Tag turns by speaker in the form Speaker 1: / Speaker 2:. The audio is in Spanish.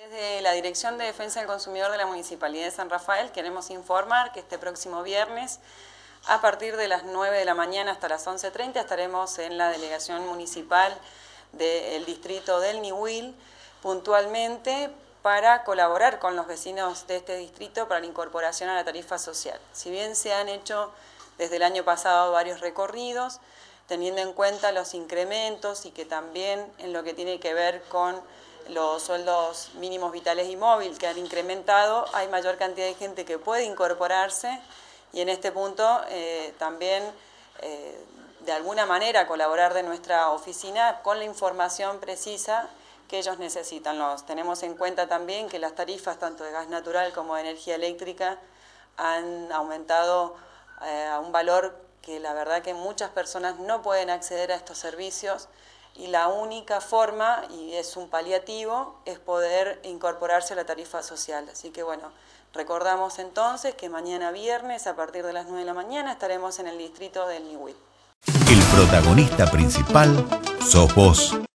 Speaker 1: Desde la Dirección de Defensa del Consumidor de la Municipalidad de San Rafael queremos informar que este próximo viernes, a partir de las 9 de la mañana hasta las 11:30, estaremos en la delegación municipal del distrito del Ñihuil, puntualmente para colaborar con los vecinos de este distrito para la incorporación a la tarifa social. Si bien se han hecho desde el año pasado varios recorridos, teniendo en cuenta los incrementos y que también en lo que tiene que ver con los sueldos mínimos vitales y móviles que han incrementado, hay mayor cantidad de gente que puede incorporarse y en este punto también de alguna manera colaborar de nuestra oficina con la información precisa que ellos necesitan. Tenemos en cuenta también que las tarifas tanto de gas natural como de energía eléctrica han aumentado a un valor que la verdad que muchas personas no pueden acceder a estos servicios y la única forma, y es un paliativo, es poder incorporarse a la tarifa social. Así que bueno, recordamos entonces que mañana viernes a partir de las 9 de la mañana estaremos en el distrito del Ñihuil.
Speaker 2: El protagonista principal sos vos.